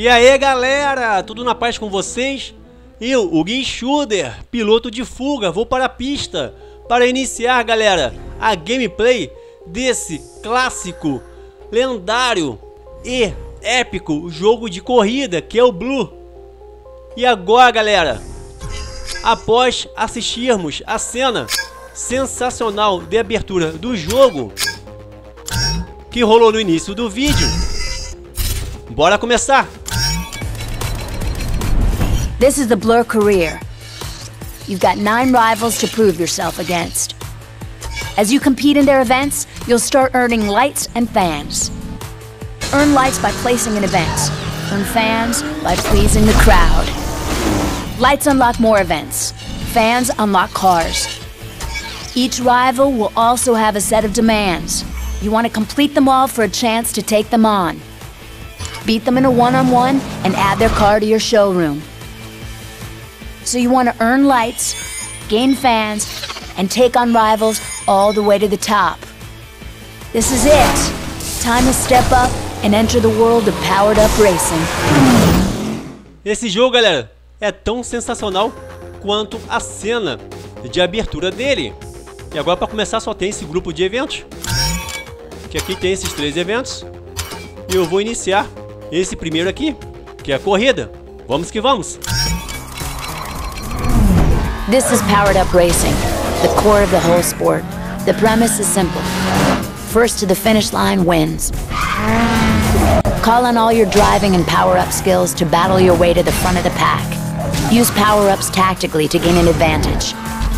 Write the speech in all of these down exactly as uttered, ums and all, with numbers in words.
E aí galera, tudo na paz com vocês? Eu, o Guinchuder, piloto de fuga, vou para a pista para iniciar, galera, a gameplay desse clássico, lendário e épico jogo de corrida que é o Blue. E agora, galera, após assistirmos a cena sensacional de abertura do jogo que rolou no início do vídeo, bora começar! This is the Blur career. You've got nine rivals to prove yourself against. As you compete in their events, you'll start earning lights and fans. Earn lights by placing in events. Earn fans by pleasing the crowd. Lights unlock more events. Fans unlock cars. Each rival will also have a set of demands. You want to complete them all for a chance to take them on. Beat them in a one-on-one and add their car to your showroom. So you want to earn lights, gain fans, and take on rivals all the way to the top. This is it. Time to step up and enter the world of powered up racing. Esse jogo, galera, é tão sensacional quanto a cena de abertura dele. E agora, para começar, só tem esse grupo de eventos. Que aqui tem esses três eventos. E eu vou iniciar esse primeiro aqui, que é a corrida. Vamos que vamos! This is powered up racing, the core of the whole sport. The premise is simple. First to the finish line wins. Call on all your driving and power-up skills to battle your way to the front of the pack. Use power-ups tactically to gain an advantage.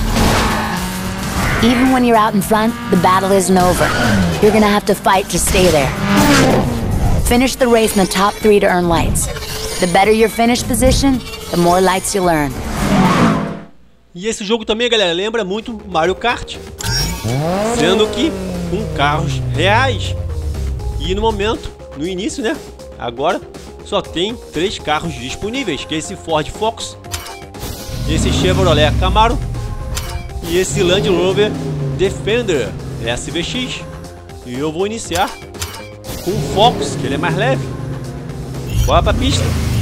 Even when you're out in front, the battle isn't over. You're gonna have to fight to stay there. Finish the race in the top three to earn lights. The better your finish position, the more lights you'll earn. E esse jogo também, galera, lembra muito Mario Kart, sendo que com carros reais. E no momento, no início, né, agora só tem três carros disponíveis, que é esse Ford Focus, esse Chevrolet Camaro e esse Land Rover Defender S V X. E eu vou iniciar com o Focus, que ele é mais leve. Bora pra pista.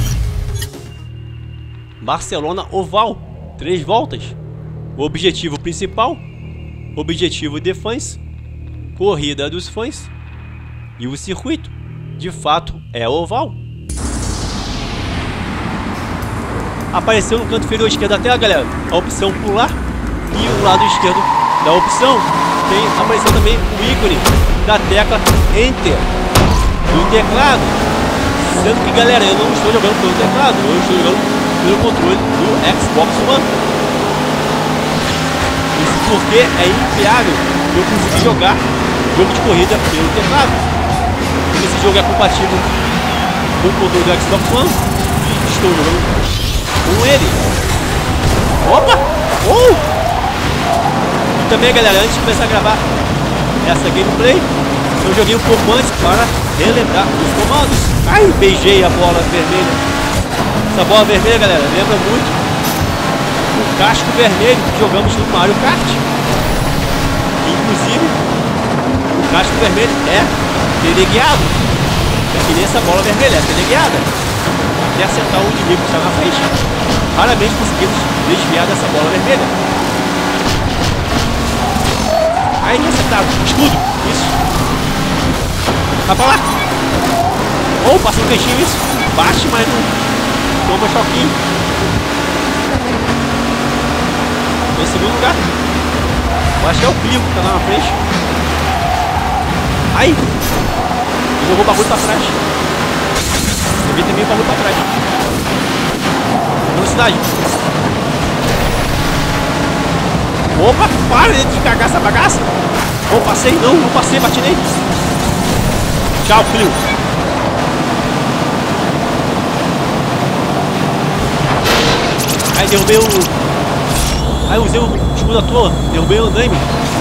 Barcelona Oval, três voltas. O objetivo principal, objetivo de fãs, corrida dos fãs. E o circuito, de fato, é oval. Apareceu no canto inferior esquerdo da tela, galera, a opção pular. E o lado esquerdo da opção tem, apareceu também o ícone da tecla Enter do teclado. Sendo que, galera, eu não estou jogando pelo teclado, eu estou jogando pelo controle do Xbox One. Isso porque é inviável eu conseguir jogar jogo de corrida pelo teclado. Esse jogo é compatível com o controle do Xbox One e estou jogando com ele. Opa! Oh! E também, galera, antes de começar a gravar essa gameplay, eu joguei um pouco antes para relembrar os comandos. Ai, beijei a bola vermelha. Essa bola vermelha, galera, lembra muito o casco vermelho que jogamos no Mario Kart. Inclusive, o casco vermelho é teleguiado. É que nem essa bola vermelha, é teleguiada. Até acertar o inimigo que está na frente. Raramente conseguimos desviar dessa bola vermelha. Aí, acertado. Escudo. Isso. Vai pra lá. Ou, oh, passa no cantinho, isso. Bate, mas não toma choquinho. Em segundo lugar, eu acho que é o Clio que tá lá na frente. Aí! Jogou o bagulho pra trás. Joguei também o bagulho pra trás. Velocidade. Opa! Para de cagar essa bagaça! Oh, passei! Não, não passei, bati nele! Tchau, Clio! Aí derrubei o... Aí usei o escudo à toa, derrubei o andaime.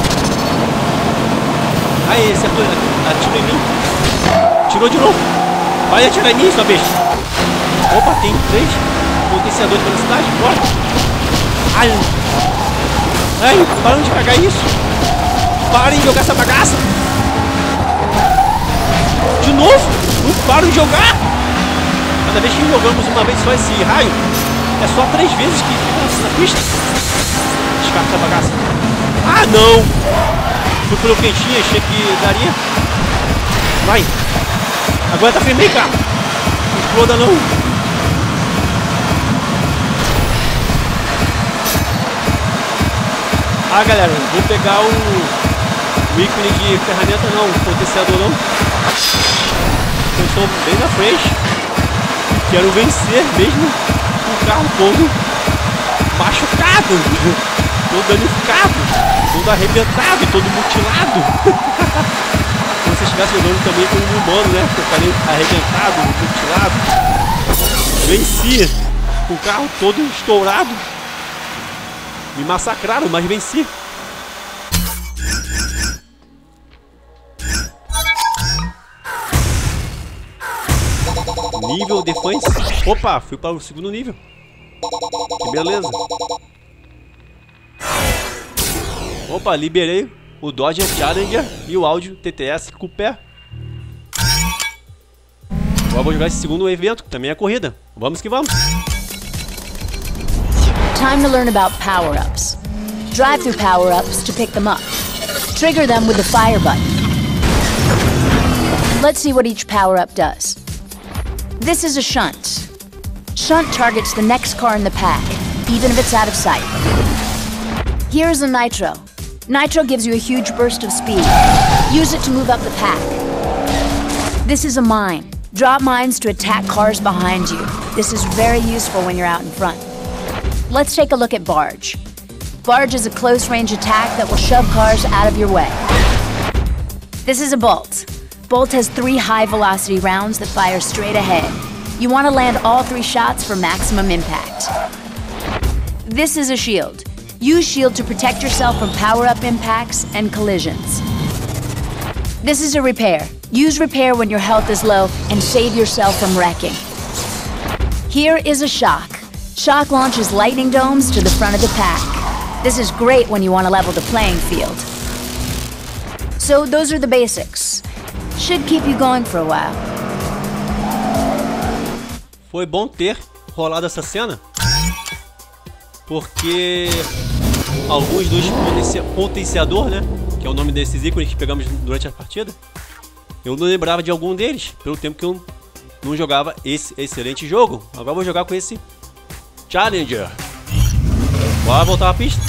Aí acertou, atirou em mim. Tirou de novo. Vai atirar em mim, sua besta. Opa, tem três potenciadores de velocidade, bora. Ai, ai, parem de cagar isso. Parem de jogar essa bagaça. De novo, não param de jogar. Cada vez que jogamos uma vez só esse raio, é só três vezes que fica na pista. Descarta essa bagaça. Ah, não! Fui pelo quentinho, achei que daria. Vai! Agora tá firme, cara! Não exploda não! Ah, galera, vou pegar o, o ícone de ferramenta não, o potenciador não. Eu estou bem na frente. Quero vencer mesmo com o carro todo machucado, todo danificado, todo arrebentado, todo mutilado. Se você estivesse jogando também como um humano, né? Eu falei arrebentado, mutilado. Venci com o carro todo estourado. Me massacraram, mas venci. Nível Defense. Opa, fui para o segundo nível. Que beleza. Opa, liberei o Dodge Challenger e o Audi T T S Coupé. Agora vou jogar esse segundo evento, que também é corrida. Vamos que vamos. Time to learn about power-ups. Drive through power-ups to pick them up. Trigger them with the fire button. Let's see what each power-up does. This is a shunt. Shunt targets the next car in the pack, even if it's out of sight. Here's a nitro. Nitro gives you a huge burst of speed. Use it to move up the pack. This is a mine. Drop mines to attack cars behind you. This is very useful when you're out in front. Let's take a look at Barge. Barge is a close-range attack that will shove cars out of your way. This is a Bolt. Bolt has three high-velocity rounds that fire straight ahead. You want to land all three shots for maximum impact. This is a Shield. Use Shield to protect yourself from power-up impacts and collisions. This is a Repair. Use Repair when your health is low and save yourself from wrecking. Here is a Shock. Shock launches lightning domes to the front of the pack. This is great when you want to level the playing field. So those are the basics. Should keep you going for a while. Foi bom ter rolado essa cena, porque alguns dos potencia potenciador, né, que é o nome desses ícones que pegamos durante a partida, eu não lembrava de algum deles, pelo tempo que eu não jogava esse excelente jogo. Agora eu vou jogar com esse Challenger. Bora voltar à pista.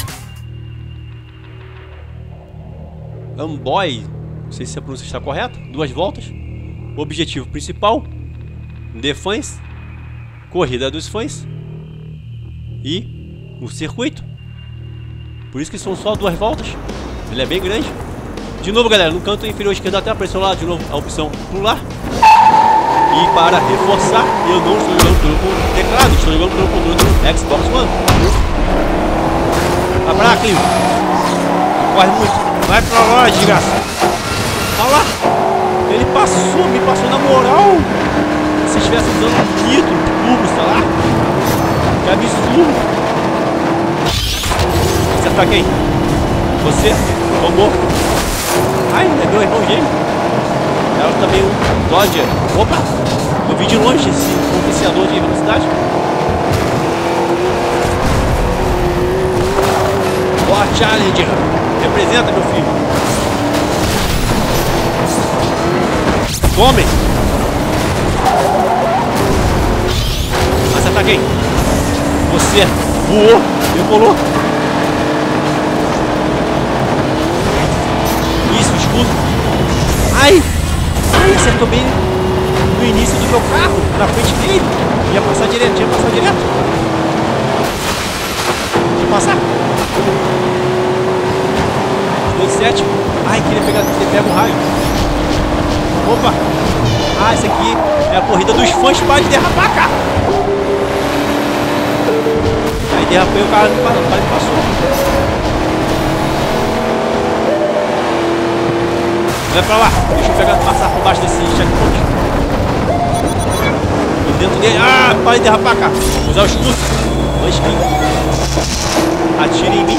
Amboy, não sei se a pronúncia está correta. Duas voltas. Objetivo principal: Defense, corrida dos fãs e o circuito. Por isso que são só duas voltas. Ele é bem grande. De novo, galera, no canto inferior esquerdo até pressionar de novo a opção pular. E para reforçar, eu não estou jogando pelo teclado, estou jogando pelo controle do Xbox One. Vai pra lá, Clio. Corre muito. Vai pra lá, desgraça. Olha lá. Ele passou, me passou na moral. Se estivesse usando nitro, turbo, sei lá. Que absurdo. Acertar quem? Você? Tomou. Ai, é meu irmão gêmeo. Ela também um Dodge. Opa! Eu vi de longe esse potenciador de velocidade. Boa, Challenger! Representa, meu filho! Tome! Acertar quem? Você voou! Decolou! Isso, escudo! Ai! Ai, acertou bem no início do meu carro, na frente dele. Ia passar direto, ia passar direto. Deixa eu passar. dois sete. Ai, queria pegar, ele pega um raio. Opa! Ah, esse aqui é a corrida dos fãs para de derrapar, cara. Aí derrapei o carro e passou. Vai pra lá, deixa eu pegar, passar por baixo desse checkpoint. E dentro dele. Ah, para de derrapar, cara. Usar o escudo. Dois cliques. Atire em mim.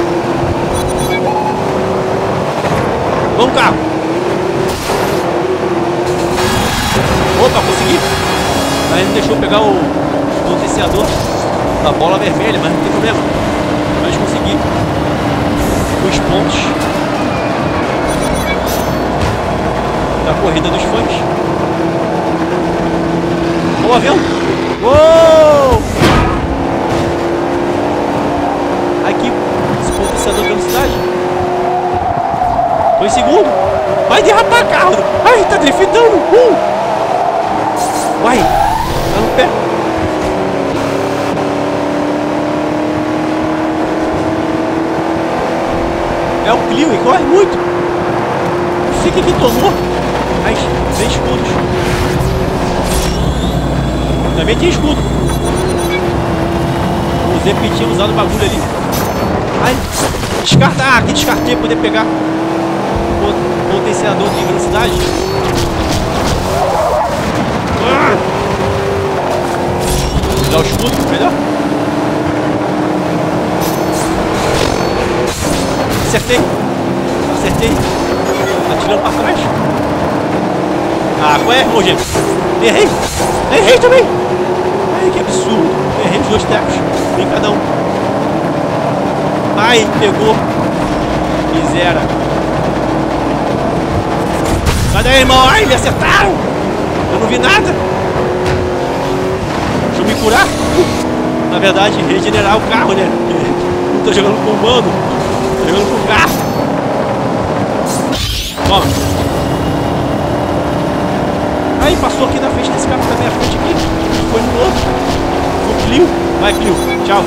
Vamos, carro. Opa, consegui. Aí não deixou pegar o potenciador da bola vermelha, mas não tem problema. Vamos conseguir os pontos da corrida dos fãs. Olha o avião! Uou! Aqui, esse potenciador de velocidade. Dois segundos. Vai derrapar carro. Ai, tá driftando. Uh! Vai. Tá no pé. É o Clio e corre muito. Não sei o que que tomou. Mas tem escudos. Também tem escudo. O Zé tinha usado o bagulho ali. Ai, descarta. Ah, aqui descartei pra poder pegar o potenciador de velocidade. Ah! Usar o escudo, melhor. Acertei. Acertei. Atirando pra trás. Ah, qual é, irmão gêmeo? Errei. Errei também. Ai, que absurdo. Errei os dois tecos. Em cada um. Ai, pegou. Miséria. Cadê, irmão? Ai, me acertaram. Eu não vi nada. Deixa eu me curar. Na verdade, regenerar o carro, né? Não tô jogando com o humano. Tô jogando com o carro. Toma. Aí, passou aqui na frente desse carro da minha frente aqui. Foi no outro. No Clio. Vai, Clio. Tchau.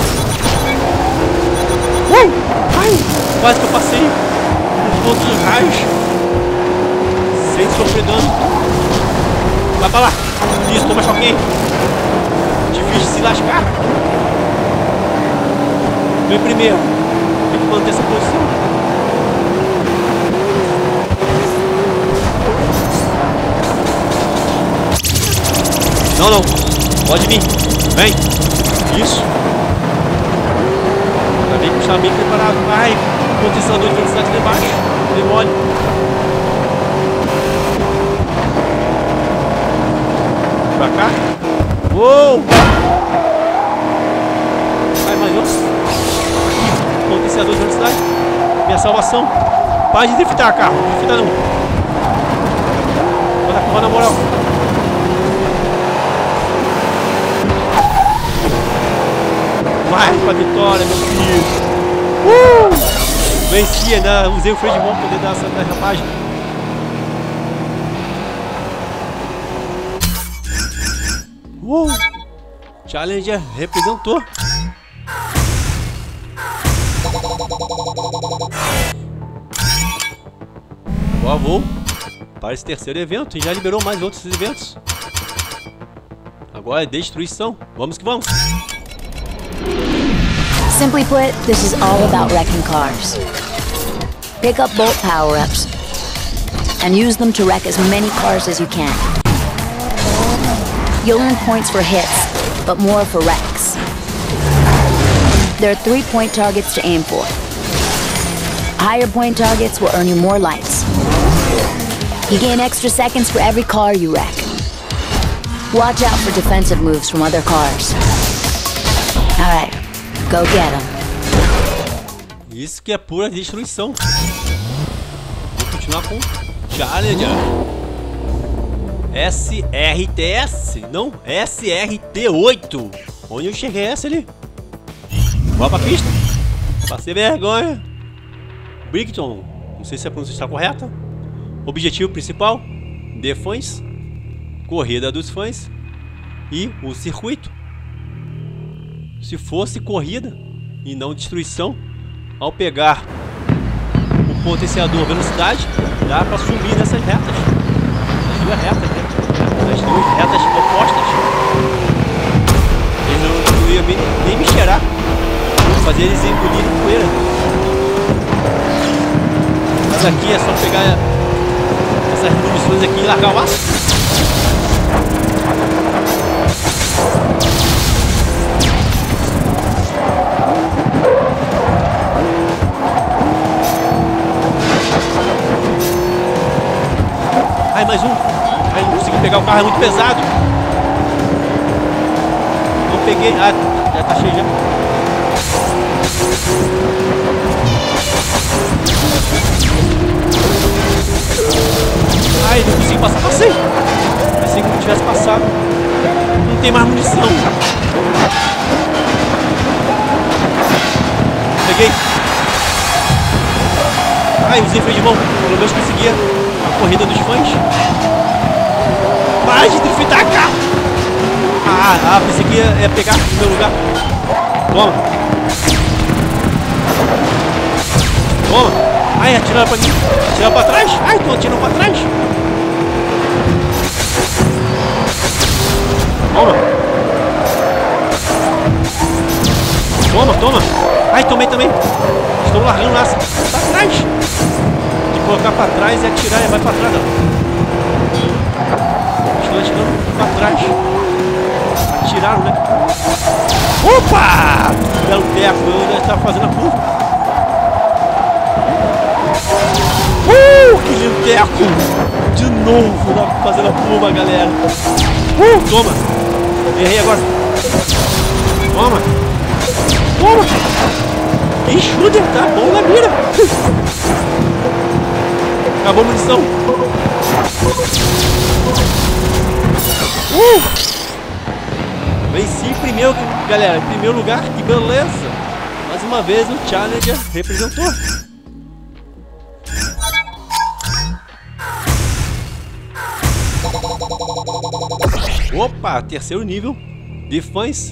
Uh! Ai, quase que eu passei um ponto de raios sem sofrer dano. Vai pra lá. Isso, toma choquei. Difícil de se lascar. Vem primeiro. Tem que manter essa posição. Não, não. Pode vir. Vem. Isso. Já vem que está bem preparado. Ai, potenciador de velocidade lá embaixo. Demole. Pra cá. Uou! Vai, mais um. Aqui. Potenciador de velocidade. Minha salvação. Para de driftar, carro. Não drifta não. Bota a curva na moral. Vai pra vitória, meu filho. Uh! Venci, ainda usei o freio de mão pra poder dar essa derrapagem. Uh! Challenger representou. Agora vou para esse terceiro evento e já liberou mais outros eventos. Agora é destruição. Vamos que vamos. Simply put, this is all about wrecking cars. Pick up bolt power-ups and use them to wreck as many cars as you can. You'll earn points for hits, but more for wrecks. There are three point targets to aim for. Higher point targets will earn you more lights. You gain extra seconds for every car you wreck. Watch out for defensive moves from other cars. Alright. Go get him. Isso que é pura destruição. Vou continuar com Challenger. S R T S, não, S R T oito. Onde eu cheguei essa ali? Bora pra pista. Passei vergonha. Brickton, não sei se a pronúncia está correta. Objetivo principal: de fãs, corrida dos fãs e o circuito. Se fosse corrida e não destruição, ao pegar o potenciador velocidade, dá para subir nessas retas. As duas retas, né? As duas retas opostas. Eles não, não iam nem, nem me cheirar. Vou fazer eles engolirem poeira. Mas aqui é só pegar essas munições aqui e largar o aço. Ai, mais um. Ai, não consegui pegar o carro, é muito pesado. peguei. Ah, já tá cheio já. Ai, não consegui passar. Passei. Pensei que não tivesse passado. Não tem mais munição. Peguei. Ai, usei freio de mão. Pelo menos consegui a corrida dos fãs. Para de driftar, cara! Ah, ah, pensei que ia, ia pegar no meu lugar. Toma. Toma. Ai, atiraram pra mim. Atiraram pra trás. Ai, tô atirando pra trás. Toma. Toma, toma. Ai, tomei também. Estou largando lá. Pra trás. De colocar pra trás e atirar e vai pra trás. Ó. Estou atirando pra trás. Atiraram, né? Opa! Belo teco. Eu já estava fazendo a curva. Uh, que lindo teco! De novo fazendo a curva, galera. Uh, toma. Errei agora. Toma. Toma. Ih, Shooter, tá bom na mira. Acabou a munição. Uh! Venci em primeiro, galera. Em primeiro lugar, que beleza. Mais uma vez o Challenger representou. Opa, terceiro nível de fãs.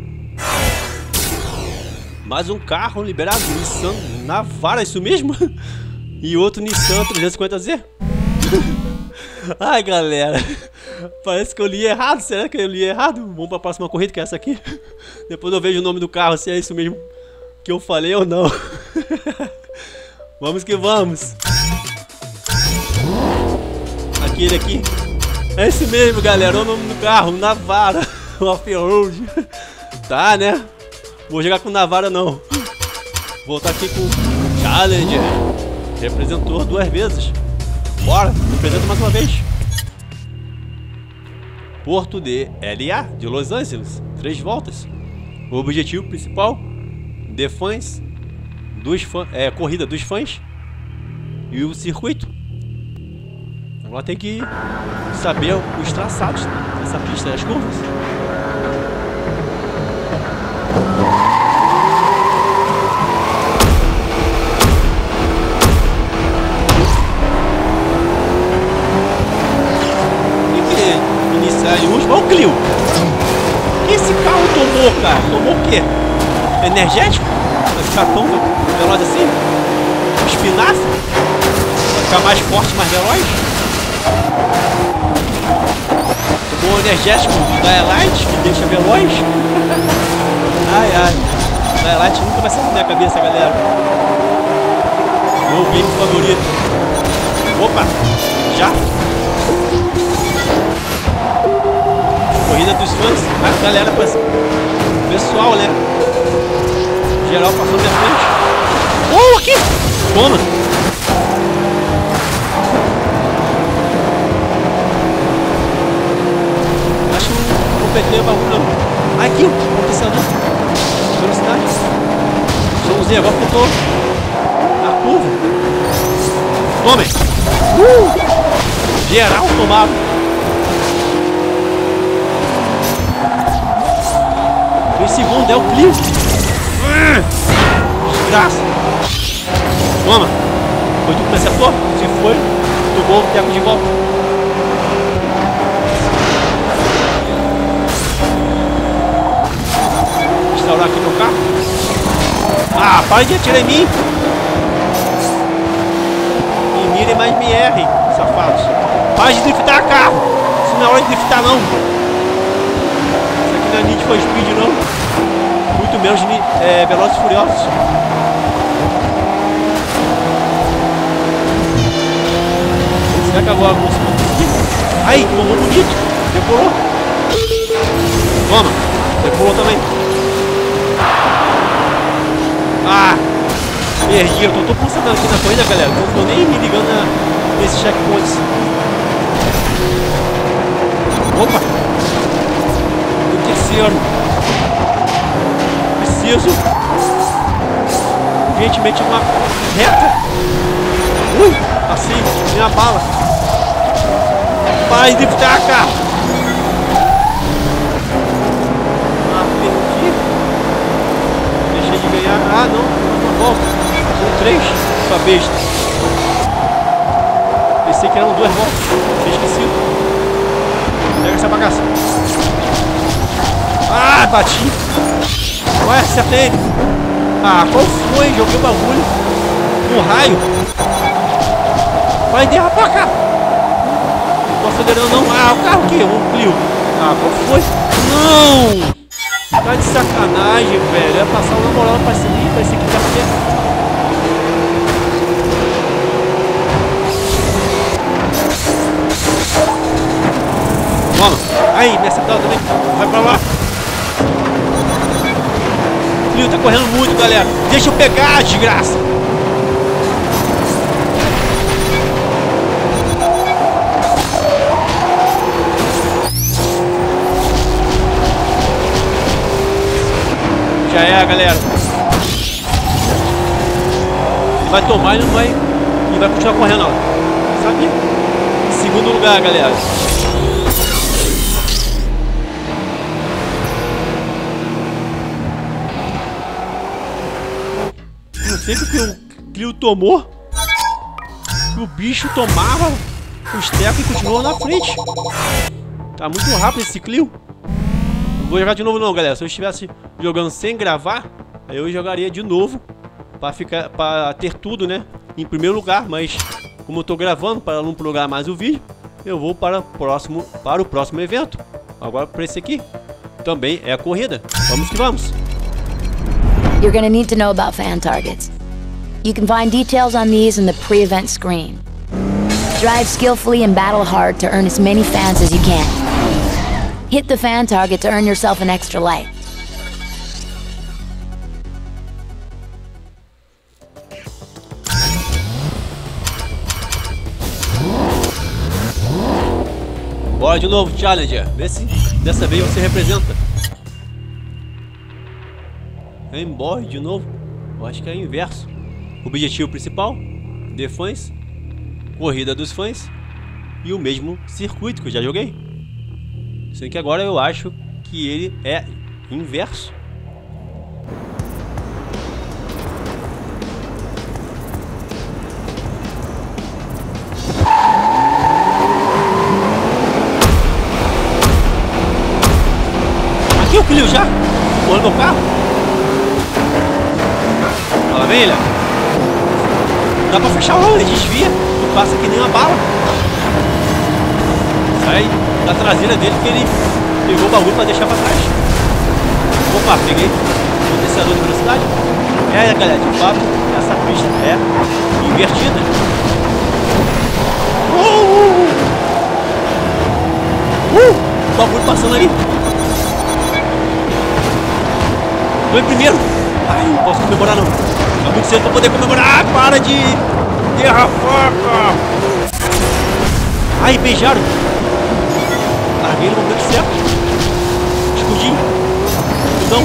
Mais um carro liberado, Nissan Navara, isso mesmo? E outro Nissan trezentos e cinquenta Z. Ai, galera, parece que eu li errado. Será que eu li errado? Vamos para a próxima corrida, que é essa aqui. Depois eu vejo o nome do carro, se é isso mesmo que eu falei ou não. Vamos que vamos. Aquele aqui. É esse mesmo, galera. O nome do carro, Navara. Off-road. Tá, né? Vou jogar com Navara não. Voltar aqui com Challenger. Representou duas vezes. Bora, representa mais uma vez. Porto de L A, de Los Angeles. Três voltas. O objetivo principal de fãs, dos fãs, é, corrida dos fãs e o circuito. Agora tem que saber os traçados dessa pista, as curvas. Olha o Clio. O que esse carro tomou, cara? Tomou o quê? Energético? Vai ficar tão veloz assim? Espinafre? Vai ficar mais forte, mais veloz? Tomou o energético da Elite, que deixa veloz? Ai, ai. Da Elite nunca vai sair da minha cabeça, galera. Meu game favorito. Opa! Já? Corrida dos fãs, a galera, pessoal, né? Geral passando de frente. Oh, aqui! Toma! Acho que não completei o bagulho não. Aqui, o potenciador. Velocidade. Somos agora que eu tô na curva. Tome! Uh! Geral tomado. O segundo é o Clio. Desgraça. Toma. Foi tu que me acertou? Se foi, tomou o teco de volta. Restaurar aqui meu carro. Ah, para de atirar em mim. Me mirem, mas me errem, safados. Para de driftar carro. Isso não é hora de driftar não. Isso aqui não é Need for Speed não. Muito menos de é, Velozes e Furiosos. Será que agora vamos conseguir? Aí, tomou bonito. Decolou. Toma. Decolou também. Ah. Perdi. Eu tô, tô concentrado aqui na corrida, galera. Não tô nem me ligando na, nesses checkpoints. Opa. O terceiro. preciso urgentemente uma reta. Ui, assim, minha bala. Vai de taca. Ah, perdi. Deixei de ganhar. Ah, não, uma volta. São três. Sua besta. Pensei que eram duas voltas. Esqueci. Pega essa bagaça. Ah, bati. Ué, acertei ele. Ah, qual foi? Joguei o bagulho no raio. Vai derrapar, cara. Não tô acelerando não. Ah, o carro aqui, o Clio. Ah, qual foi? Não! Tá de sacanagem, velho. Ia passar uma moral pra esse ali, pra esse aqui tá perto. Vamos. Aí, me acertaram também. Vai pra lá. O Clio tá correndo muito, galera. Deixa eu pegar, desgraça. Já é, galera. Ele vai tomar e não vai. E vai continuar correndo, ó. Sabe? Segundo lugar, galera. Não sei o que o Clio tomou. Que o bicho tomava os tecos e continuou na frente. Tá muito rápido esse Clio. Não vou jogar de novo não, galera. Se eu estivesse jogando sem gravar, aí eu jogaria de novo para ficar, para ter tudo, né, em primeiro lugar. Mas como eu tô gravando para não prolongar mais o vídeo, eu vou para o próximo, para o próximo evento. Agora para esse aqui também é a corrida. Vamos que vamos. You're gonna need to know about fan targets. You can find details on these in the pre-event screen. Drive skillfully and battle hard to earn as many fans as you can. Hit the fan target to earn yourself an extra light. Bora de novo, Challenger. Vê se dessa vez você representa. Embora de novo. Eu acho que é o inverso. Objetivo principal: The Fans, corrida dos fãs e o mesmo circuito que eu já joguei. Sendo que agora eu acho que ele é inverso. Aqui o Clio já pulando meu carro. Olha, vem ele. Dá pra fechar o rolo, ele desvia. Tu passa que nem uma bala. Sai da traseira dele que ele pegou o bagulho pra deixar pra trás. Opa, peguei potenciador de velocidade. É, galera, de fato, essa pista é invertida. Uh, uh, uh, o bagulho passando ali. Tô em primeiro. Ai, não posso comemorar não. Tá muito cedo pra poder comemorar. Ah, para de derrapar. Ai, beijaram. Larguei no momento certo. Escudinho. Não.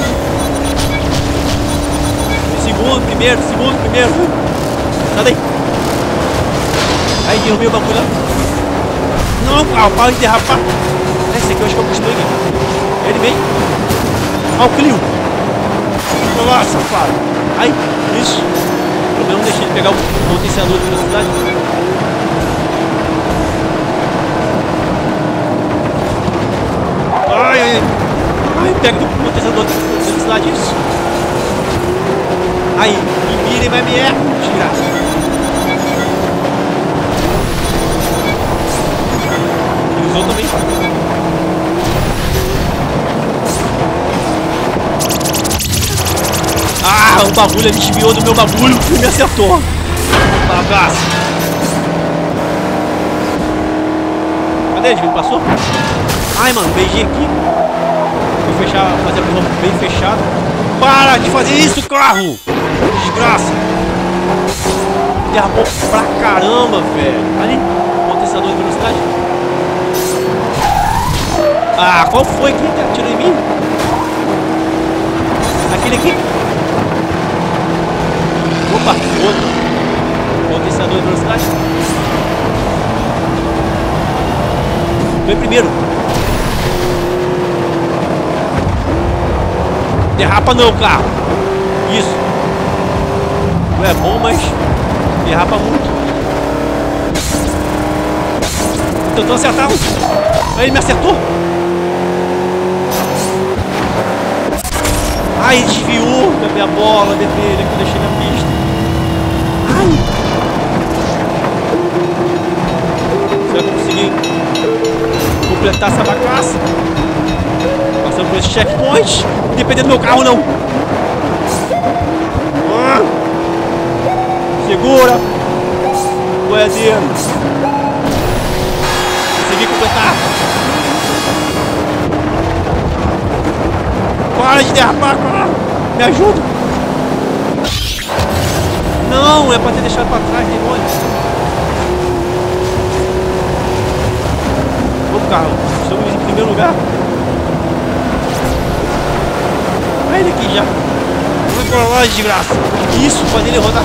Segundo, primeiro, segundo, primeiro. Sai daí. Aí, derrubei o bagulho lá. Não, carro, para de derrapar. Esse aqui eu acho que é o Mustang. Ele vem. Olha o Clio. Nossa, safado. Ai, isso. Pelo menos não deixei ele pegar o potenciador de velocidade. Ai, ai, ai, pega o potenciador de velocidade, isso. Aí, me mira e vai me errar, desgraça. Ele usou também. Ah, o bagulho, ele desviou do meu bagulho e me acertou. Bagaço. Cadê ele? Ele passou? Ai, mano, beijei aqui. Vou fechar, fazer a curva bem fechada. Para de fazer isso, carro! Desgraça. Derrapou pra caramba, velho. Ali, potenciador de velocidade. Ah, qual foi que atirou em mim? aquele aqui. Opa, outro. Potenciador de velocidade. Foi primeiro. Derrapa não, carro. Isso. Não é bom, mas derrapa muito. Tentou acertar. Aí ele me acertou. Ai, desviou da minha bola de dele que eu deixei na pista. Ai. Será que eu consegui completar essa bagaça? Passando por esse checkpoint. Dependendo do meu carro, não. Ah. Segura. Boiadeiro. Consegui completar. Para de derrapar, cara. Me ajuda. Não, é pra ter deixado pra trás, demônio. Vamos, carro. Estamos em primeiro lugar. Olha ele aqui já. Vamos pra lá, desgraça. Isso, fazer ele rodar.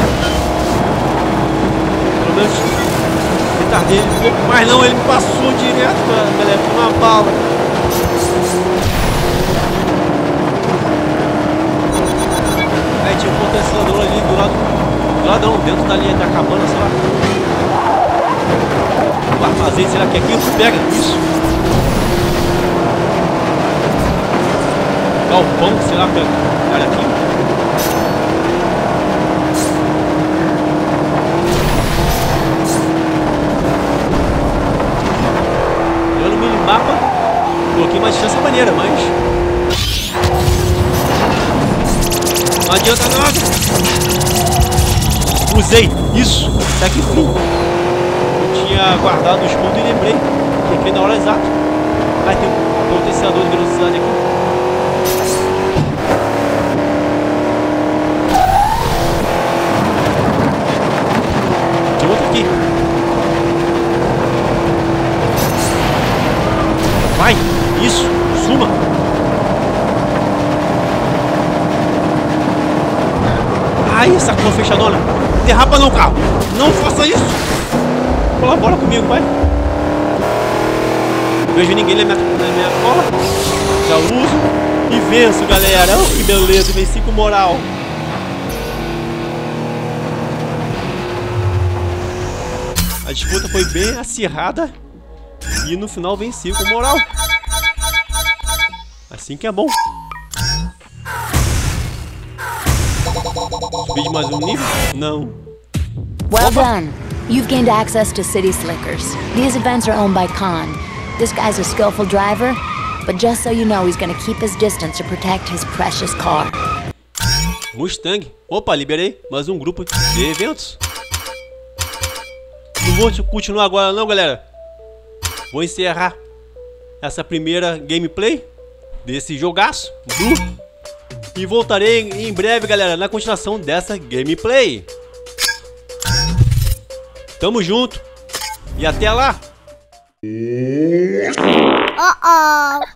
Pelo menos retardei ele um pouco. Mas não, ele passou direto, galera. Com uma bala. Aí tinha um potenciador ali do lado. Do lado não, dentro da linha da cabana, sei lá. O armazém, será que é aqui? Pega isso. Galpão, sei lá, pega. Olha aqui. Eu no minimapa coloquei uma distância maneira, mas não adianta nada. Usei isso. Até que fim. Eu tinha guardado o escudo e lembrei. Fiquei na hora exata. Aí tem um potenciador de velocidade aqui. Tem outro aqui. Vai. Isso. Suma. Ai, essa cor fechadona. Derrapa não, carro. Não faça isso. Colabora comigo, vai. Não vejo ninguém na minha, na minha cola. Já uso e venço, galera. Oh, que beleza, venci com moral. A disputa foi bem acirrada e no final venci com moral. Assim que é bom. Subir de mais um nível? Não. Well Opa. done. You've gained access to City Slickers. These events are owned by Khan. This guy's a skillful driver, but just so you know, he's gonna keep his distance to protect his precious car. Mustang. Opa, liberei mais um grupo de eventos. Não vou continuar agora não, galera. Vou encerrar essa primeira gameplay desse jogaço, Blue. E voltarei em breve, galera, na continuação dessa gameplay. Tamo junto. E até lá. Uh-oh.